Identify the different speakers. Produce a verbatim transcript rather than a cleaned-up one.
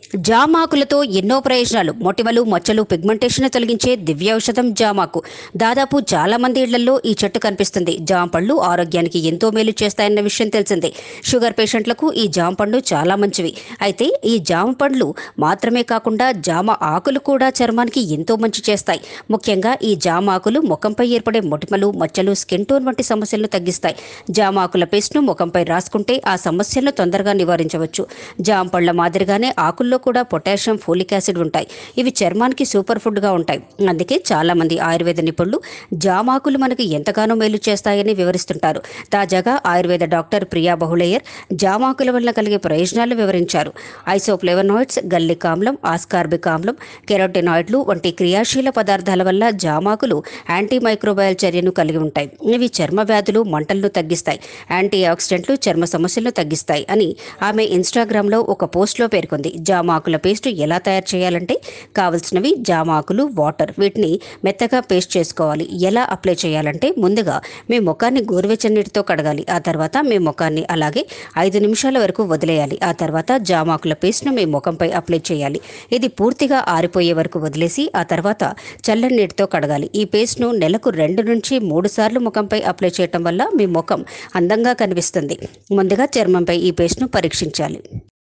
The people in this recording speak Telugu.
Speaker 1: జామాకులతో ఎన్నో ప్రయోజనాలు. మొటిమలు, మచ్చలు, పిగ్మెంటేషన్ తొలగించే దివ్య ఔషధం జామాకు. దాదాపు చాలా మంది ఇళ్లలో ఈ చెట్టు కనిపిస్తుంది. జామ పళ్ళు ఆరోగ్యానికి ఎంతో మేలు చేస్తాయన్న విషయం తెలిసిందే. షుగర్ పేషెంట్లకు ఈ జామ పండు చాలా మంచివి. అయితే ఈ జామ పండ్లు మాత్రమే కాకుండా జామ ఆకులు కూడా చర్మానికి ఎంతో మంచి చేస్తాయి. ముఖ్యంగా ఈ జామ ఆకులు ముఖంపై ఏర్పడే మొటిమలు, మచ్చలు, స్కిన్ టోన్ వంటి సమస్యలను తగ్గిస్తాయి. జామ ఆకుల పేస్ట్ను ముఖంపై రాసుకుంటే ఆ సమస్యలను తొందరగా నివారించవచ్చు. జామ పళ్ళ మాదిరిగానే ఆకుల్లో కూడా పొటాషియం, ఫోలిక్ యాసిడ్ ఉంటాయి. ఇవి చర్మానికి సూపర్ ఫుడ్గా ఉంటాయి. అందుకే చాలా మంది ఆయుర్వేద నిపుణులు జామాకులు మనకు ఎంతగానో మేలు చేస్తాయని వివరిస్తుంటారు. తాజాగా ఆయుర్వేద డాక్టర్ ప్రియా బహుళయ్యర్ జామాకుల వల్ల కలిగే ప్రయోజనాలు వివరించారు. ఐసోఫ్లేవనాయిడ్స్, గల్లిక్ ఆమ్లం, ఆస్కార్బిక్ ఆమ్లం, కెరోటినాయిడ్లు వంటి క్రియాశీల పదార్థాల వల్ల జామాకులు యాంటీ మైక్రోబయల్ చర్యను కలిగి ఉంటాయి. ఇవి చర్మ వ్యాధులు, మంటలను తగ్గిస్తాయి. యాంటీ ఆక్సిడెంట్లు చర్మ సమస్యలను తగ్గిస్తాయి అని ఆమె ఇన్స్టాగ్రామ్లో ఒక పోస్ట్లో పేర్కొంది. జామాకుల పేస్ట్ ఎలా తయారు చేయాలంటే కావలసినవి జామాకులు, వాటర్. వీటిని మెత్తగా పేస్ట్ చేసుకోవాలి. ఎలా అప్లై చేయాలంటే ముందుగా మీ ముఖాన్ని గోరువెచ్చని నీటితో కడగాలి. ఆ తర్వాత మీ ముఖాన్ని అలాగే ఐదు నిమిషాల వరకు వదిలేయాలి. ఆ తర్వాత జామాకుల పేస్ట్ను మీ ముఖంపై అప్లై చేయాలి. ఇది పూర్తిగా ఆరిపోయే వరకు వదిలేసి ఆ తర్వాత చల్లని నీటితో కడగాలి. ఈ పేస్ట్ను నెలకు రెండు నుంచి మూడు సార్లు ముఖంపై అప్లై చేయటం వల్ల మీ ముఖం అందంగా కనిపిస్తుంది. ముందుగా చర్మంపై ఈ పేస్ట్ను పరీక్షించాలి.